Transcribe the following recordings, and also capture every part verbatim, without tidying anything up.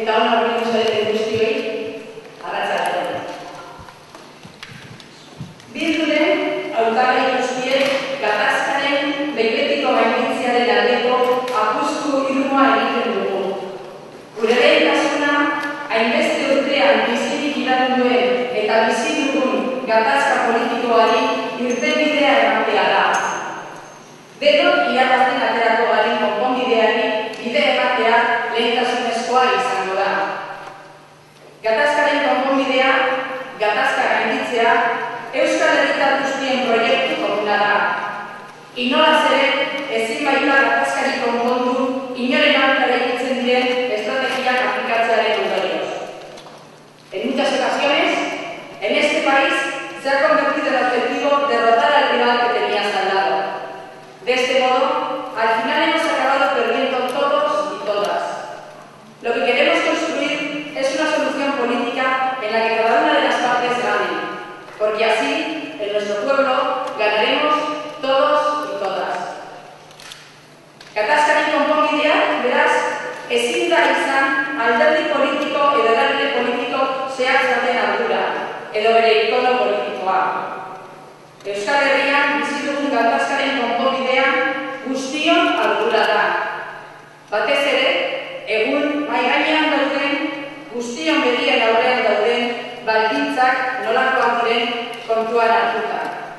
eta hona horretu zareten guztioi, arratsaldeon. Bilduren hautagai guztiek gatazkaren behin-betiko gainditzearen aldeko apustu irmoa egiten dugu. Gure lehentasuna, hainbeste urtean bizirik iraun duen eta bizi dugun gatazka politikoari irtenbidea ematea da. Denok irabazten aterako garen konponbideari bide ematea lehentasunezkoa izango da. Gatazkaren konponbidea, gatazka gainditzea, Euskal Herritar guztien proiektu komuna da. Inolaz ere, ezin baita gatazkari konpondu, inoren aurka eraikitzen diren estrategiak aplikatzearen ondorioz. En muchas ocasiones, en este país se ha convertido en objetivo derrotar al rival que tenías al lado. De este modo, al final hemos acabado perdiendo todos y todas. Lo que queremos construir es una solución política en la que cada una de las partes gane, porque así, en nuestro pueblo, ganaremos todos y todas. Gatazkari konponbidea, beraz, ezin da izan alderdi politiko edo eragile politiko zehatz baten ardura, edo bere ikono politikoa. Euskal Herrian bizi dugun gatazkaren konponbidea guztion ardura da. Batez ere, egun mahai gainean dauden, guztion begien aurrean dauden baldintzak nolakoak diren kontuan hartuta.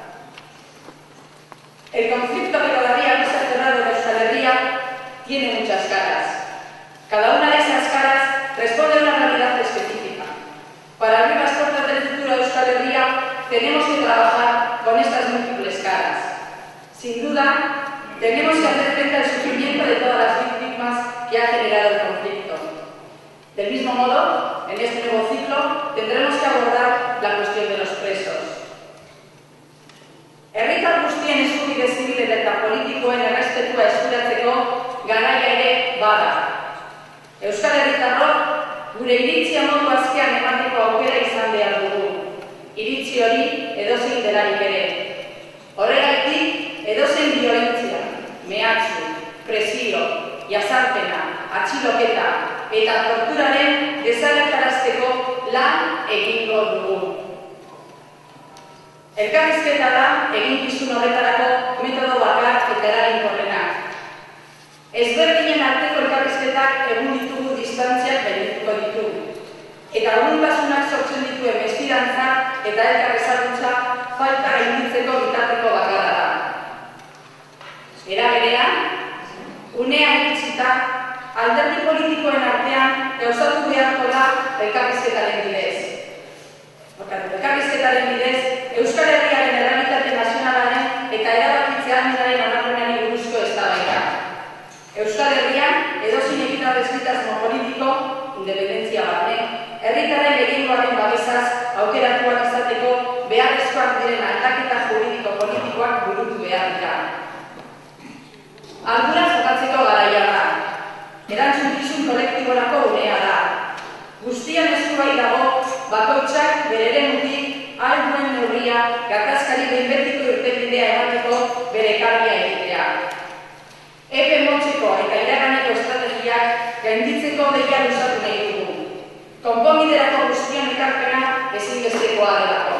El conflicto que todavía no se ha cerrado en Euskal Herria tiene muchas caras. Cada una de esas caras responde a una realidad específica. Para abrir las puertas del futuro de Euskal Herria tenemos que trabajar con estas múltiples caras. Sin duda, tenemos que hacer frente al sufrimiento de todas las víctimas que ha generado el conflicto. Del mismo modo, en este nuevo ciclo tendremos que abordar la cuestión de los presos. Herritar guztien eskubide zibil eta politikoen errespetua eskuratzeko garaia ere bada. Euskal Herritarrok gure iritzia modu azkean emateko aukera izan behar dugu. Iritzi hori edozein delarik ere. Horregatik edozein biolentzia, mehatxu, presio, jazarpena, atxiloketa eta torturaren desagertarazteko lan egingo dugu. Elkarrizketa da eginkizun horretarako metodo bakar eta eraginkorrenak. Ezberdinen arteko elkarrizketak egun ditugu distantziak gaindituko ditugu. Eta urruntasunak sortzen dituen mesfidantza eta elkarrezagutza falta gainditzeko bitarteko bakarra da. Era berean, unea iritsita, alderdi politikoen artean gauzatu beharko da elkarrizketaren bidez. Elkarrizketaren bidez, Euskal Herriaren errealitate nazionalaren eta erabakitze ahalmenaren onarpenari buruzko eztabaida. Euskal Herrian edozein egitasmo politiko, independentzia barne, herritarren gehiengoaren babesaz aukeratuak izateko beharrezkoak diren aldaketa juridiko politikoak burutu behar dira. Ardura jokatzeko garaia da. Erantzukizun kolektiborako unea da. Guztian eskubai dago bakoitzak bere eremutik ahal duen neurria gatazkari behin-betiko irtenbidea emateko bere kargia egitea. Epe motzeko eta iraganeko estrategiak gainditzeko deia luzatu nahi dugu. Konponbiderako guztian ekarpena ezinbestekoa delako.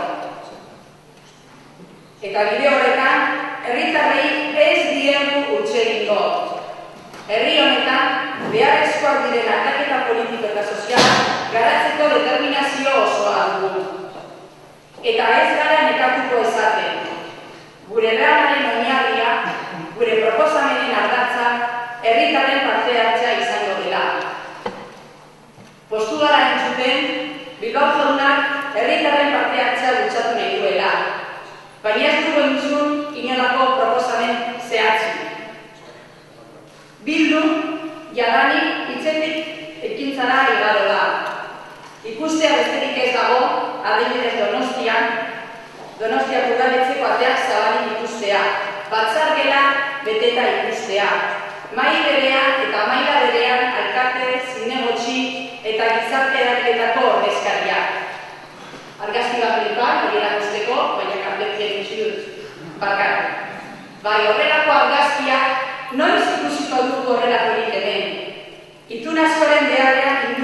Eta bide horretan, herritarrei ez diegu utzi egingo. Herri honetan, beharrezkoak diren aldaketa politiko eta soziala garatzeko determinazio osoa dugu. Eta ez gara nekatuko ezaten. Gure lanaren oinarria, gure proposamenen ardatza, herritarren parte hartzea izango dela. Postura entzuten, Bilbao jaunak herritarren parte hartzea bultzatu nahi duela. Baina ez dugu entzun inolako proposamen zehatzik. Bildu, jadanik hitzetik ekintzara igaro da. Ikustea besterik ez dago, adibidez Donostian, Donostia udaletxeko ateak zabalik ikustea, batzar gela beteta ikustea, mai berean eta maila berean alkate, zinegotzi eta gizarte erabiletako ordezkariak. Argazki bat pelikoak, hori erakusteko, baina kartetzen itxi dut, barkatu. Bai, horrelako argazkiak noiz ikusiko dugu horrelakorik hemen. Itun askoren beharrean indur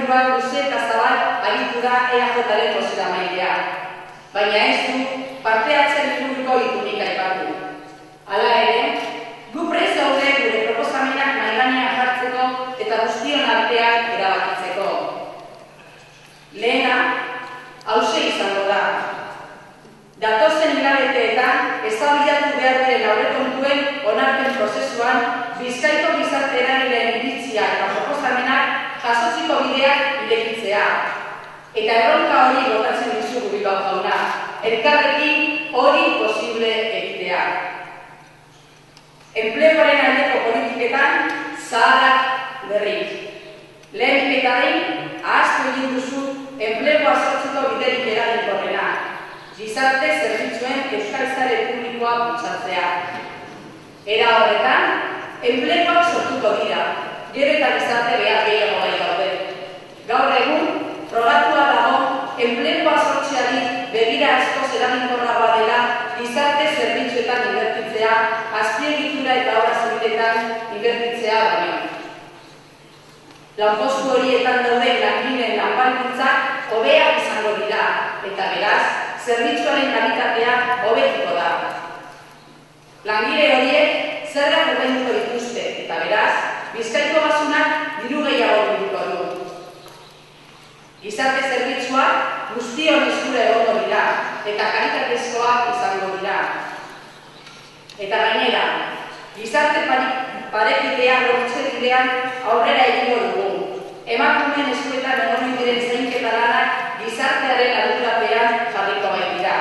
inguruan luze eta zabal aritu da E A Jaren bozeramailea, baina ez du parte hartzen inguruko itunik aipatu. Hala ere, gu prest gaude gure proposamenak mahai gainean jartzeko eta guztion artean erabakitzeko. Lehena, hauxe izango da. Datozen hilabeteetan eztabaidatu behar diren aurrekontuen onarpen prozesuan Bizkaiko gizarte eragileen iritzia eta proposamenak jasotziko bideak irekitzea. Eta erronka hori botatzen dizugu Bilbao jauna, elkarrekin hori posible egitea. Enpleguaren aldeko politiketan zaharrak berrik. Lehenik eta behin, ahaztu egin duzu enplegua sortzeko biderik eraginkorrena. Gizarte zerbitzuen euskal sare publikoa bultzatzea. Era horretan, enpleguak sortuko dira, gero eta gizarte behar gehiago gai gaude. Gaur egun, probatua dago, enplegua sortzeari begira askoz eraginkorragoa dela gizarte zerbitzuetan inbertitzea, azpiegitura eta obra zibiletan inbertitzea baino. Lanpostu horietan dauden langileen lanbaldintzak hobeak izango dira, eta beraz, zerbitzuaren kalitatea hobetuko da. Langile horiek zerrak ordainduko dituzte, eta beraz, Bizkaiko basunak diru gehiago bilduko du. Gizarte zerbitzuak guztion eskura egongo dira, eta kalitatezkoak izango dira. Eta gainera, gizarte parekidean lortze bidean aurrera egingo dugu. Emakumeen eskuetan egon diren zainketa lanak gizartearen ardurapean jarriko baitira.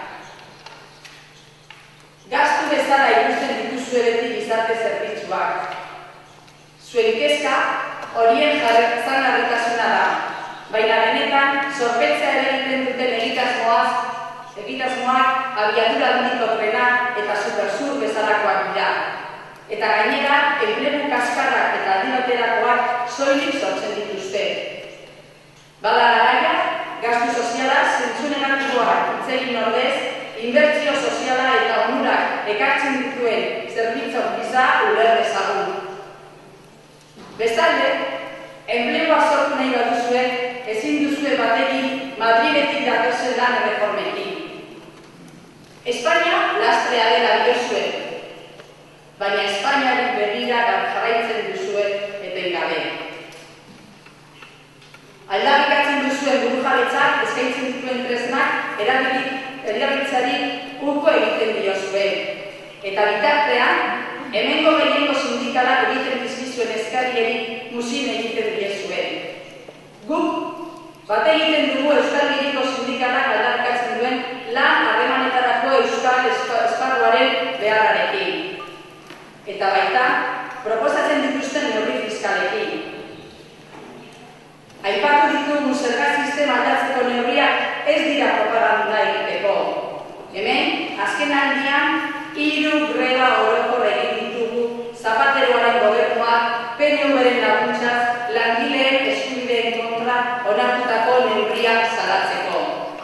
Gastu bezala ikusten dituzue beti gizarte zerbitzuak. Zuen kezka horien zangarritasuna da, baina benetan zorpetzea ere egiten duten egitasmoaz, egitasmoak abiadura handiko trena eta supersur bezalakoak dira. Eta gainera, enplegu kaskarrak eta adinoterakoak soilik sortzen dituzte. Bada garaia, gastu soziala zentzunegatikoak itzegin ordez, inbertsio soziala eta onurak ekartzen dituen zerbitzok giza uler dezagun. Bestalde, enplegua sortu nahi baduzue, ezin duzue batekin Madriletik datozen lan erreformekin. Espainia lastrea dela diozue, baina Espainiari berrira jarraitzen duzue etengabe. Aldarrikatzen duzuen burujabetzak eskaintzen dituen tresnak erabiltzeari uko egiten diozue. Eta bitartean, hemengo gehiengo sindikalak egiten dizkizuen eskarieri muzin egiten diezue. Guk bat egiten dugu Euskal Herriko sindikalak aldarrikatzen duen lan harremanetarako euskal esparruaren beharrarekin. Eta baita, proposatzen dituzten neurri fiskalekin. Aipatu ditugun zerga sistema aldatzeko neurriak ez dira propaganda egiteko. Hemen, azken aldian, hiru greba orokor egin ditugu Zapateroaren gobernuak P N V-ren laguntzaz langileen eskubideen kontra onartutako neurriak salatzeko.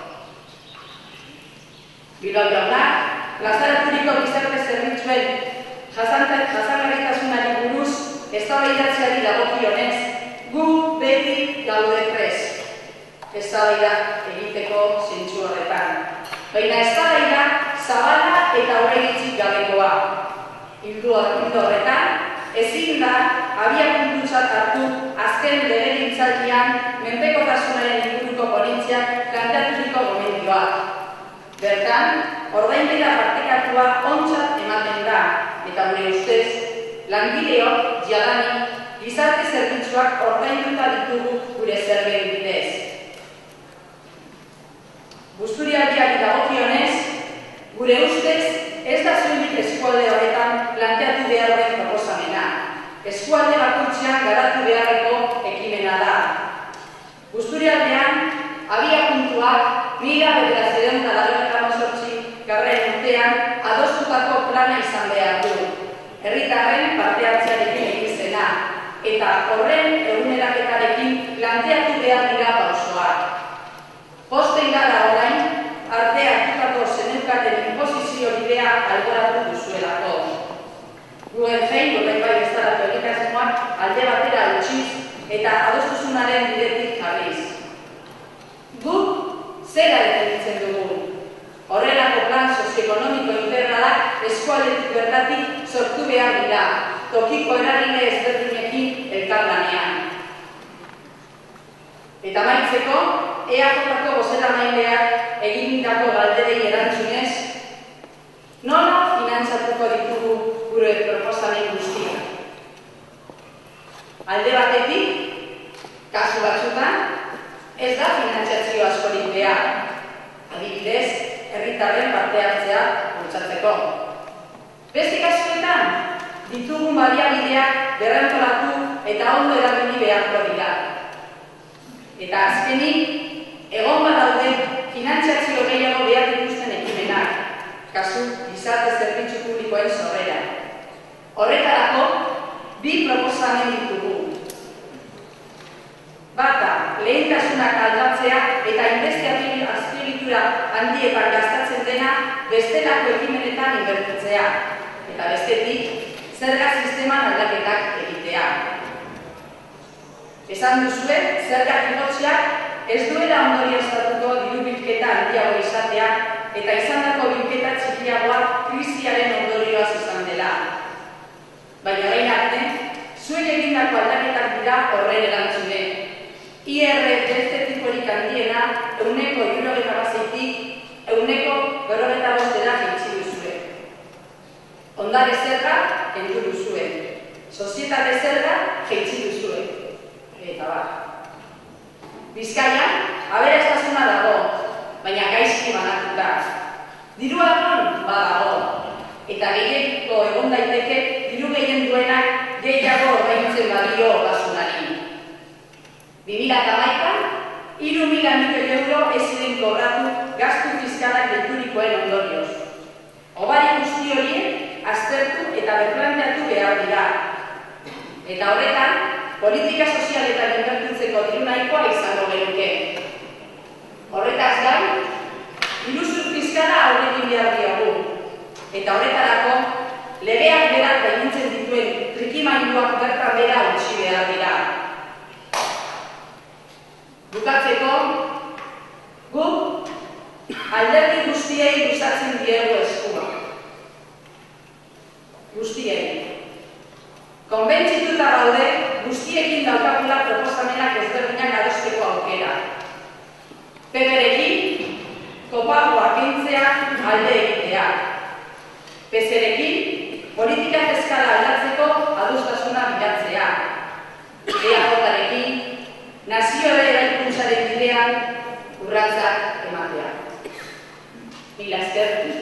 Bilbao jaunak, plazaraturiko gizarte zerbitzuen jasangarritasunari buruz eztabaidatzeari dagokionez, gu beti gaude prest eztabaida egiteko zentzu horretan. Baina eztabaida zabala eta aurreiritzik gabekoa. Ildo horretan, ezin da abiapuntutzat hartu azken legegintzaldian menpekotasunaren inguruko ponentziak planteaturiko gomendioak. Bertan, ordainketa partekatua ontzat ematen da, eta gure ustez, langileok jadanik gizarte zerbitzuak ordainduta ditugu gure zergen bidez. Busturialdiari dagokionez, gure ustez ez da soilik eskualde horretan planteatu behar den proposamena. Eskualde bakoitzean garatu beharreko ekimena da. Busturialdean, abiapuntuak mila bederatziehun eta laurogeita hemezortzi garren urtean adostutako plana izan behar du. Herritarren parte hartzearekin egizena, eta horren eguneraketarekin planteatu behar dira pausoak. Posten gara orain, arte hartutako zeneukaten inposizio bidea alboratu duzuelako. Guggenheim, horrein bai bestaratu egitasmoak alde batera utziz, eta adostasunaren bidetik jarriz. Guk zera defenditzen dugu. Horrelako plan sozioekonomiko integralak eskualdetik bertatik sortu behar dira, tokiko eragile ezberdinekin elkarlanean. Eta amaitzeko, E A Jko bozeramaileak egindako galderei erantzunez, nola finantzatuko ditugu gure proposamen guztiak? Alde batetik, kasu batzutan, ez da finantzazio askorik behar. Adibidez, herritarren parte hartzea bultzatzeko. Beste kasuetan, ditugun baliabideak berrantolatu eta ondo erabili beharko dira. Eta azkenik, egon badaude finantzazio gehiago behar dituzten ekimenak, kasu gizarte zerbitzu publikoen sorrera. Horretarako, bi proposamen ditugu. Bata, lehentasunak aldatzea eta inbeste azpiegitura handietan gastatzen dena bestelako ekimenetan inbertitzea. Eta bestetik, zerga sisteman aldaketak egitea. Esan duzue, zergak igotzeak ez duela ondorioztatuko diru bilketa handiago izatea eta izandako bilketa txikiagoa krisiaren ondorioaz izan dela. Baina orain arte, zuen egindako aldaketak dira horren erantzune. I R beste tipikorik handiena ehuneko hirurogeita hamazazpitik ehuneko berrogeita bostera jaitsi duzue. Ondare zerga kendu duzue. Sozietate zerga jaitsi duzue. Eta bat. Bizkaian, aberastasuna dago, baina gaizki banatuta. Dirua non badago. Eta gehiagiko egon daiteke diru gehien duenak gehiago ordaintzen badio basunari. bi mila hamaikan, hiru mila milioi euro ez ziren kobratu gastu fiskalak deiturikoen ondorioz. Hobari guzti horiek aztertu eta berplanteatu behar dira. Eta horretan, politika sozialetan inbertitzeko diru nahikoa izango genuke. Horretaz gain, iruzur fiskala aurrekin behar diogu. Eta horretarako, legeak berak baimentzen dituen trikimailuak bertan bera utzi behar dira. Bukatzeko, guk alderdi guztiei luzatzen diegu eskua. Guztiei. Konbentzituta gaude, guztiekin daukagula proposamenak ezberdinak adosteko aukera. P P-rekin, kopagoa kentzea alde egitea. P S-rekin, politika fiskala aldatzeko adostasuna bilatzea. E A J-rekin, nazioare eraikuntzaren bidean urratsak ematea. Mila esker.